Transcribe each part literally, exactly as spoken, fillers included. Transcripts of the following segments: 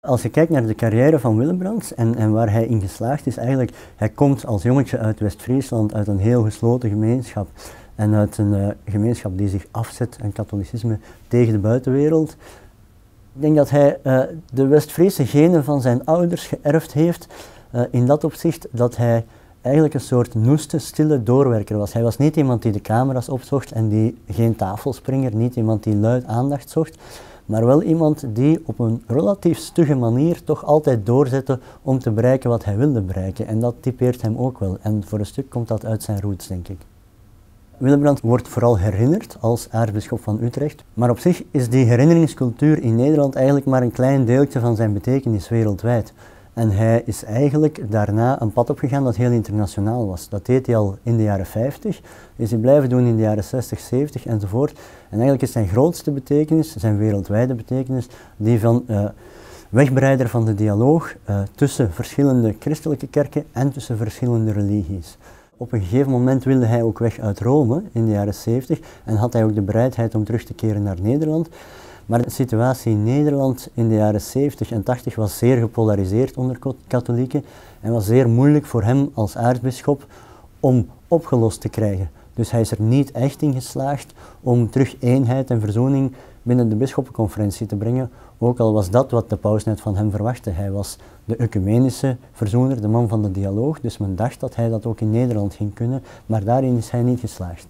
Als je kijkt naar de carrière van Willebrand en, en waar hij in geslaagd is, eigenlijk, hij komt als jongetje uit West-Friesland, uit een heel gesloten gemeenschap en uit een uh, gemeenschap die zich afzet, een katholicisme, tegen de buitenwereld. Ik denk dat hij uh, de West-Friese genen van zijn ouders geërfd heeft, uh, in dat opzicht dat hij eigenlijk een soort noeste, stille doorwerker was. Hij was niet iemand die de camera's opzocht en die geen tafelspringer, niet iemand die luid aandacht zocht, maar wel iemand die op een relatief stugge manier toch altijd doorzette om te bereiken wat hij wilde bereiken. En dat typeert hem ook wel. En voor een stuk komt dat uit zijn roots, denk ik. Willebrand wordt vooral herinnerd als aartsbisschop van Utrecht, maar op zich is die herinneringscultuur in Nederland eigenlijk maar een klein deeltje van zijn betekenis wereldwijd. En hij is eigenlijk daarna een pad opgegaan dat heel internationaal was. Dat deed hij al in de jaren vijftig, is hij blijven doen in de jaren zestig, zeventig enzovoort. En eigenlijk is zijn grootste betekenis, zijn wereldwijde betekenis, die van uh, wegbereider van de dialoog uh, tussen verschillende christelijke kerken en tussen verschillende religies. Op een gegeven moment wilde hij ook weg uit Rome in de jaren zeventig en had hij ook de bereidheid om terug te keren naar Nederland. Maar de situatie in Nederland in de jaren zeventig en tachtig was zeer gepolariseerd onder katholieken en was zeer moeilijk voor hem als aartsbisschop om opgelost te krijgen. Dus hij is er niet echt in geslaagd om terug eenheid en verzoening binnen de bisschoppenconferentie te brengen, ook al was dat wat de paus net van hem verwachtte. Hij was de ecumenische verzoener, de man van de dialoog, dus men dacht dat hij dat ook in Nederland ging kunnen, maar daarin is hij niet geslaagd.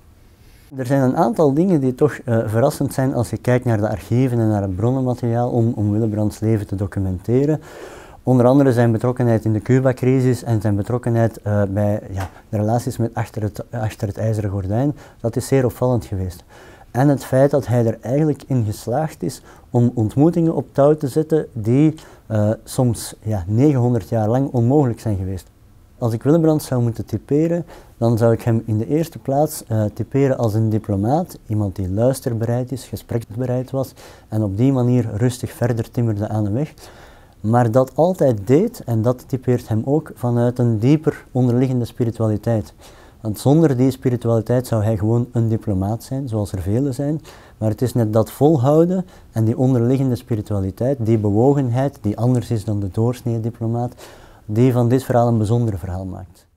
Er zijn een aantal dingen die toch uh, verrassend zijn als je kijkt naar de archieven en naar het bronnenmateriaal om, om Willebrands leven te documenteren. Onder andere zijn betrokkenheid in de Cuba-crisis en zijn betrokkenheid uh, bij ja, de relaties met achter het, achter het ijzeren gordijn, dat is zeer opvallend geweest. En het feit dat hij er eigenlijk in geslaagd is om ontmoetingen op touw te zetten die uh, soms ja, negenhonderd jaar lang onmogelijk zijn geweest. Als ik Willebrand zou moeten typeren, dan zou ik hem in de eerste plaats uh, typeren als een diplomaat, iemand die luisterbereid is, gespreksbereid was en op die manier rustig verder timmerde aan de weg. Maar dat altijd deed, en dat typeert hem ook, vanuit een dieper onderliggende spiritualiteit. Want zonder die spiritualiteit zou hij gewoon een diplomaat zijn, zoals er velen zijn. Maar het is net dat volhouden en die onderliggende spiritualiteit, die bewogenheid, die anders is dan de doorsnee diplomaat, die van dit verhaal een bijzonder verhaal maakt.